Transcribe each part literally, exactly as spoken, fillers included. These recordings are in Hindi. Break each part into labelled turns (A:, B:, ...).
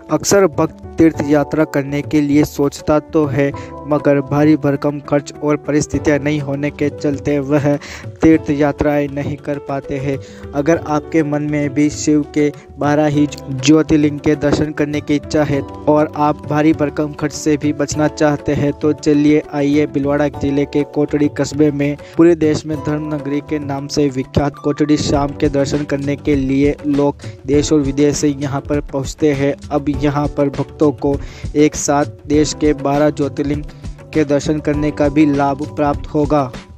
A: अक्सर भक्त तीर्थ यात्रा करने के लिए सोचता तो है, मगर भारी भरकम खर्च और परिस्थितियां नहीं होने के चलते वह तीर्थ यात्राएं नहीं कर पाते हैं। अगर आपके मन में भी शिव के बारह ही ज्योतिर्लिंग के दर्शन करने की इच्छा है और आप भारी भरकम खर्च से भी बचना चाहते हैं, तो चलिए आइए भीलवाड़ा जिले के कोटड़ी कस्बे में पूरे देश में धर्म नगरी के नाम से विख्यात कोटड़ी श्याम के दर्शन करने के लिए लोग देश और विदेश से यहाँ पर पहुँचते हैं। अब यहाँ पर भक्तों को एक साथ देश के बारह ज्योतिर्लिंग के दर्शन करने का भी लाभ प्राप्त होगा।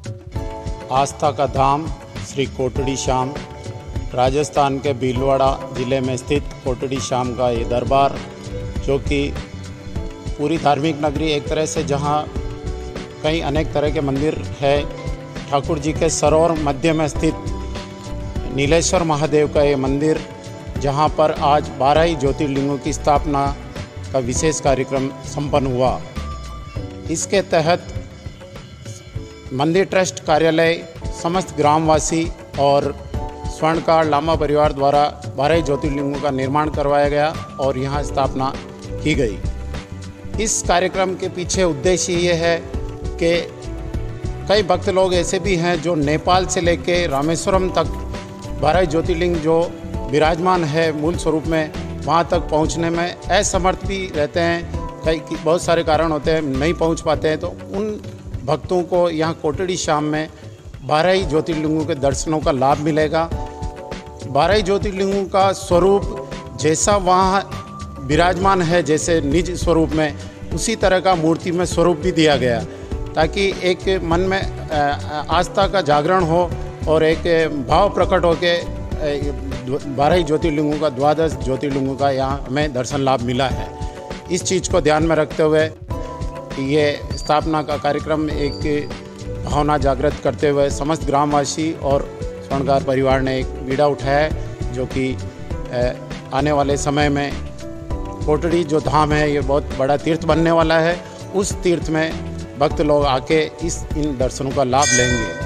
B: आस्था का धाम श्री कोटड़ी श्याम, राजस्थान के भीलवाड़ा जिले में स्थित कोटड़ी श्याम का ये दरबार, जो कि पूरी धार्मिक नगरी एक तरह से, जहाँ कई अनेक तरह के मंदिर है। ठाकुर जी के सरोवर मध्य में स्थित नीलेश्वर महादेव का ये मंदिर, जहाँ पर आज बारह ही ज्योतिर्लिंगों की स्थापना का विशेष कार्यक्रम संपन्न हुआ। इसके तहत मंदिर ट्रस्ट कार्यालय, समस्त ग्रामवासी और स्वर्णकार लामा परिवार द्वारा बारह ज्योतिर्लिंगों का निर्माण करवाया गया और यहाँ स्थापना की गई। इस कार्यक्रम के पीछे उद्देश्य ये है कि कई भक्त लोग ऐसे भी हैं जो नेपाल से लेकर रामेश्वरम तक बारह ज्योतिर्लिंग जो विराजमान है मूल स्वरूप में, वहाँ तक पहुँचने में असमर्थ भी रहते हैं। कई बहुत सारे कारण होते हैं, नहीं पहुँच पाते हैं, तो उन भक्तों को यहाँ कोटड़ी श्याम में बारह ही ज्योतिर्लिंगों के दर्शनों का लाभ मिलेगा। बारह ही ज्योतिर्लिंगों का स्वरूप जैसा वहाँ विराजमान है, जैसे निज स्वरूप में, उसी तरह का मूर्ति में स्वरूप भी दिया गया, ताकि एक मन में आस्था का जागरण हो और एक भाव प्रकट हो के बारह ज्योतिर्लिंगों का, द्वादश ज्योतिर्लिंगों का यहाँ हमें दर्शन लाभ मिला है। इस चीज़ को ध्यान में रखते हुए ये स्थापना का कार्यक्रम एक भावना जागृत करते हुए समस्त ग्रामवासी और स्वर्णकार परिवार ने एक बीड़ा उठाया है, जो कि आने वाले समय में कोटड़ी जो धाम है ये बहुत बड़ा तीर्थ बनने वाला है। उस तीर्थ में भक्त लोग आके इस इन दर्शनों का लाभ लेंगे।